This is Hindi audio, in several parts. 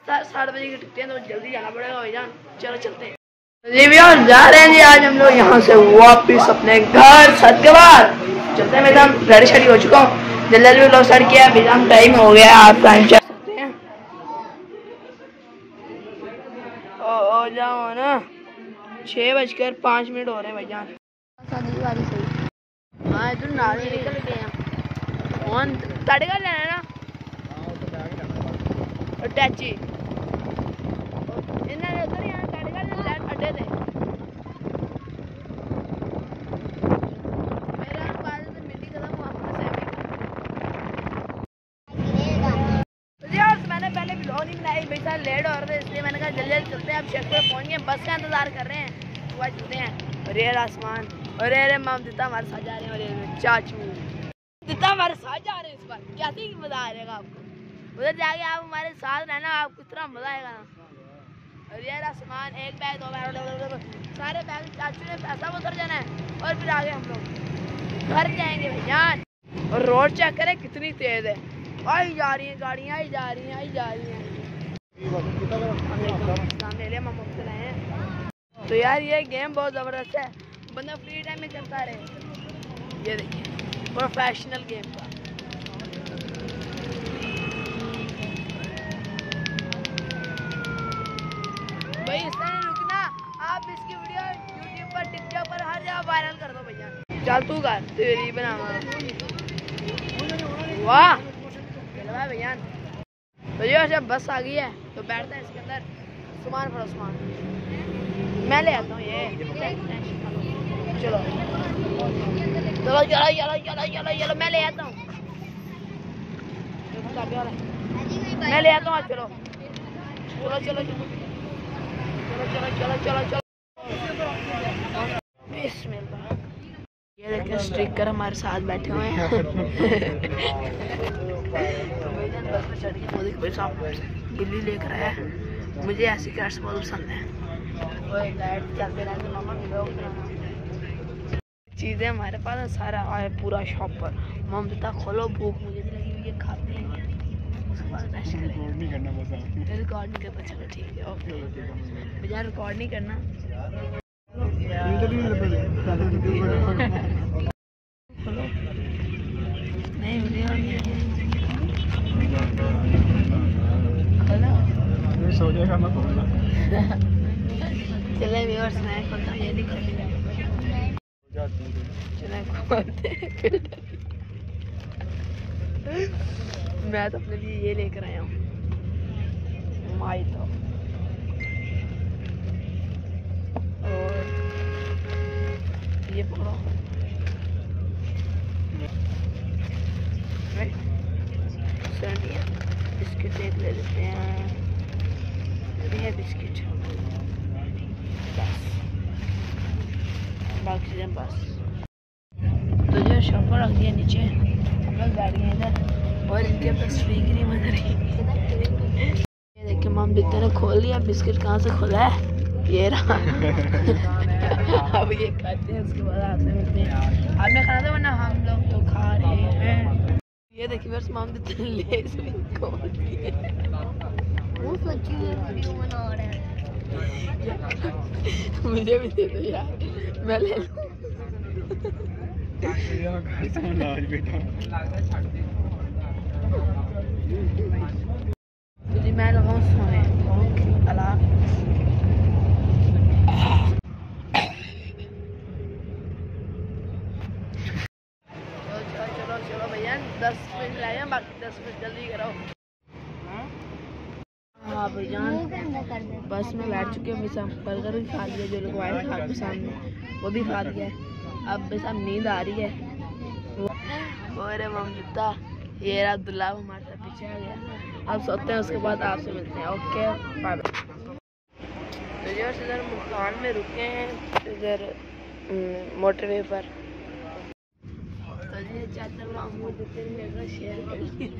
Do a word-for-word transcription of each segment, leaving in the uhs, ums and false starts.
सात बजे की टिकटें तो जल्दी जाना पड़ेगा भाईजान। चलो चलते हैं जी भैया, जा रहे हैं जी आज हम लोग यहाँ से वापिस अपने घर छत के बाद। चलते हैं भाईजान, रेडी शेडी हो चुका हूँ, जल्दी जल्दी लोग स्टार्ट किया भाईजान। टाइम हो गया, आप टाइम चेक सकते हैं। ओ, ओ जाओ ना, छः बजकर पाँच मिनट हो रहे हैं भाईजान। हाँ इधर नारे निकल गए हैं। कौन तड़का लेना है ना टैची इन्हें उधर यहाँ तड़का लेना अड्डे थे। मेरा बाद से मिट्टी खत्म हुआ तो यार मैंने पहले ब्लॉग नहीं बनाई भाई साहब, लेट हो रहे थे इसलिए मैंने कहा जल्दी जल्दी चलते हैं। अब शेख पे पहुँच गए, बस का इंतजार कर रहे हैं, सुबह चलते हैं। और ये आसमान और अरे माम दिता हमारे साथ जा रहे हैं। और ये चाचू दिता हमारे साथ जा रहे हैं, इस बार कैसे मजा आएगा आपको। उधर जाके आप हमारे साथ रहना, आपको इतना मजा आएगा ना। और यार आसमान एक बैग दो बैग सारे बैग चाचू ने पैसा उतर जाना है और फिर आगे हम लोग घर जाएंगे भैयान। और रोड चेक करें कितनी तेज है, आई जा रही हैं गाड़ियाँ, आई जा रही हैं आई जा रही हैं सामने ले हम हैं। तो यार ये गेम बहुत ज़बरदस्त है, बंदा फ्री टाइम में करता रहे। ये देखिए प्रोफेशनल गेम का। भाई इससे नहीं रुकना, आप इसकी वीडियो यूट्यूब पर टिकटॉक पर हर जगह वायरल कर दो भैया। चल तू कर तेरी बना वाह चल भैया। तो ये जब बस आ गई है तो बैठता है इसके अंदर, सामान फड़ो सामान मैं ले आता हूँ। ये चलो चलो चलो चलो चलो चलो चलो मैं ले आता हूँ, मैं ले आता हूँ। चलो चलो चलो चलो चलो चलो चलो चलो बिस्मिल्लाह। ये देखिए स्ट्रिकर हमारे साथ बैठे हुए हैं। बस में चढ़ के मोदी के सामने बिल्ली लेकर आया है, मुझे ऐसी कैट्स बहुत पसंद है। लाइट चलते रहते मामा चीज़ें हमारे पास है, सारा आए पूरा शॉप पर। ममता खोलो, भूख मुझे भी लगी हुई है, खाते हैं उसके बाद रेस्ट करेंगे। रिकॉर्ड नहीं करना, चलो ठीक है ओके भैया, रिकॉर्ड नहीं करना। नहीं वीडियो खोलो सो जाएगा मैं खोलना। चले व्यूअर्स मैं खोलता हूँ, ये नहीं खोलेगा। चले खोलते फिर मैं तो अपने लिए ये लेकर आया हूँ माई तो। और ये पकड़ो बिस्किट एक ले लेते हैं, ये बिस्किट बस, बाकी चीज़ें बस। तो जो शॉप पर रख दिया नीचे, हम लोग बैठ गए इधर और इनके पास फ्री की नहीं बन रही। ये देखिए माम बिकते ने खोल लिया, बिस्किट कहाँ से खोला है ये रहा। अब ये खाते हैं, उसके बाद आपसे मिलते हैं। आपने खाना था वरना हम लोग तो खा रहे हैं। ये देखिए बस माम बिकते ने लेस भी खोल दिए। वो सच्ची वीडियो बना रहे हैं। मुझे भी दे दो यार, मैं ले लूं। जी मैं लगाऊं सोने अलार्म। चलो चलो चलो भैया, दस मिनट रह गए, बाकी दस मिनट जल्दी करो। हाँ भैयान बस में बैठ चुके हैं, बेसा बर्गर भी खा लिया, जो लोग आए थे आपके सामने वो भी खा लिया है। अब बेसा नींद आ रही है। और ममता ये अब्दुल्ला हमारे साथ पीछे आ गया। अब सोते हैं, उसके बाद आपसे मिलते हैं। Okay bye bye. तो जो इधर मुल्तान में रुके हैं, इधर मोटरवे पर। तो जी चाचा मामू जितने शेयर कर लिए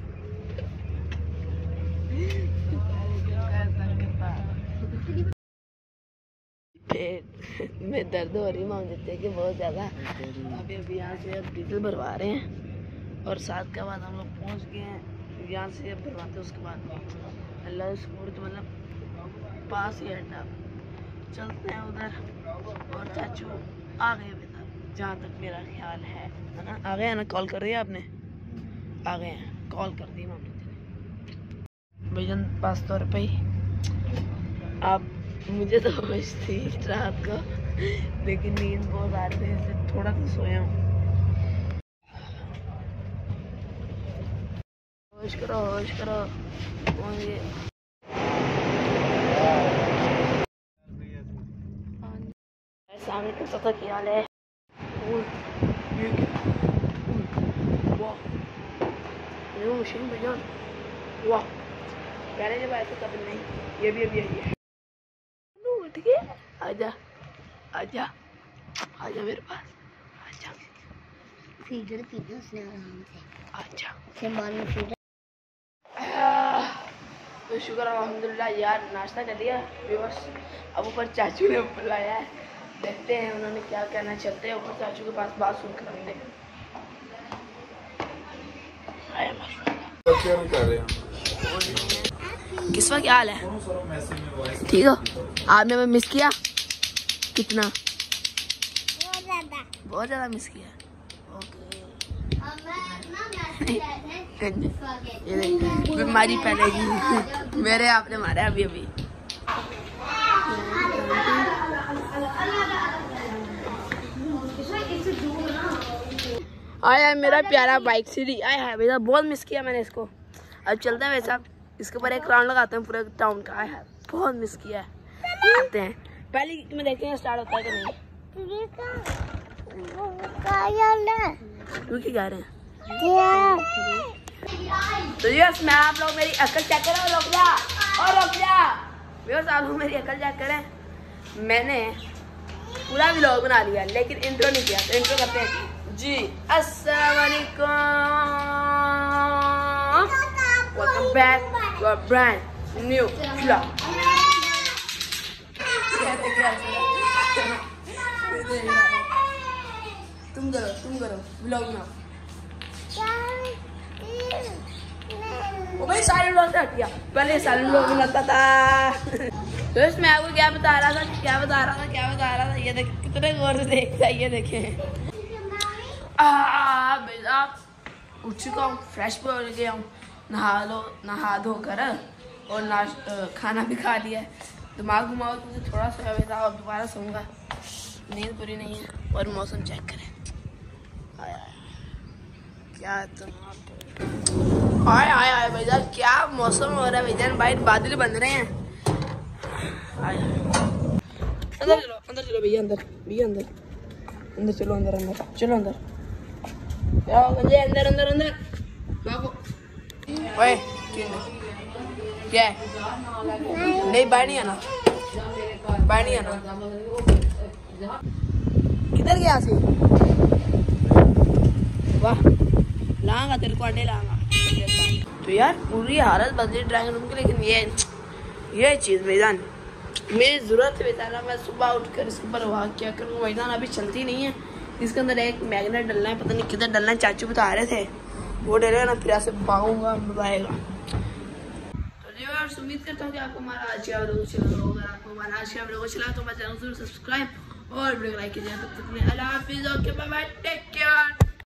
पेट में दर्द हो रही मांग देते कि बहुत ज़्यादा। अभी अभी यहाँ से अब डीजल भरवा रहे हैं और सात के बाद हम लोग पहुँच गए हैं यहाँ से भरवाते उसके बाद अल्लाह स्पोर्ट मतलब पास ही है ना। चलते हैं उधर और चाचू आ गए बेटा, जहाँ तक मेरा ख्याल है है ना। आ गए हैं ना, कॉल कर रही है आपने? आ गए हैं, कॉल कर दी मम्मी ने। भैया पाँच सौ रुपये आप मुझे तो होश थी रात को, लेकिन नींद बहुत आ रही थी, थोड़ा सा सोया हूँ। होश करो होश करो। और ये सामने का पता क्या हाल है? वाह मशीन भैया, वाह पहले जब ऐसे कभी नहीं। ये भी अभी आई है। उठ के आजा आजा आजा मेरे पास, आजा फीडर पीना उसने आराम से, आजा संभाल में फीडर। तो शुक्र अल्हम्दुलिल्लाह यार, नाश्ता कर लिया बस। अब ऊपर चाचू ने बुलाया है, देखते हैं उन्होंने क्या कहना। चलते हैं ऊपर चाचू के पास, बात सुन कर आते हैं। किस्वा क्या हाल है? ठीक हो? आपने मैं मिस किया कितना? बहुत ज्यादा बहुत ज्यादा मिस किया। ओके बीमारी फैलेगी मेरे, आपने मारा अभी अभी। आया मेरा प्यारा बाइक सीढ़ी, आया है भैया, बहुत मिस किया मैंने इसको। अब चलते हैं वैसा, इसके ऊपर एक राउंड लगाते हैं पूरे टाउन का। आया है, बहुत मिस किया है। आते हैं पहले में, देखते हैं स्टार्ट होता है कि नहीं। क्योंकि गा रहे हैं तो यस मैं आप लोग मेरी अकल चेक करें। रुक जा और रुक जा व्यवर्स, आप लोग मेरी अकल चेक करें। मैंने पूरा व्लॉग बना लिया लेकिन इंट्रो नहीं किया, तो इंट्रो करते हैं जी। अस्सलाम वालेकुम, welcome back to a brand new vlog. तुम करो तुम करो व्लॉग बनाओ। वो भाई सारे व्लॉग से हट गया, पहले सारे व्लॉग बनाता था। तो इसमें आपको क्या बता रहा था क्या बता रहा था क्या बता रहा था ये देख, कितने गौर से देखता है ये देखें। आप उठ चुका हूँ, फ्रेश भी हो गया हूँ, नहा लो नहा धो कर और नाश खाना भी खा लिया है। दिमाग घुमाओ तो मुझे थोड़ा सा बेटा, अब दोबारा सोऊंगा, नींद पूरी नहीं है। और मौसम चेक करें, आया क्या तुम आए आए आए भैया, क्या मौसम हो रहा है भैया, बाहर बादल बन रहे हैं। आया अंदर चलो अंदर चलो भैया, अंदर भैया अंदर अंदर चलो, अंदर अंदर चलो अंदर, अंदर अंदर अंदर बाबू। ओए क्या है? नहीं बाहर नहीं आना, बाहर नहीं आना। किधर गया सी? वाह लाऊंगा तेरे को, अंडे लाऊंगा। तो यार पूरी हालत बदली ड्राइंग रूम की, लेकिन ये ये चीज़ मैदान मेरी ज़रूरत है बेचारा। मैं सुबह उठकर इसके ऊपर वाह क्या करूँ, मैदान अभी चलती नहीं है। इसके अंदर एक मैग्नेट डलना है, पता नहीं किधर डलना है, चाचू बता रहे थे वो डलेगा ना, फिर ऐसे भागूंगा बताएगा। तो जी यार उम्मीद करता हूँ कि आपको हमारा आज का वीडियो चला होगा। अगर आपको हमारा आज का वीडियो चला तो हमारे चैनल को सब्सक्राइब और वीडियो लाइक कीजिए। तब तक के लिए अल्लाह हाफिज़, okay bye bye, take care.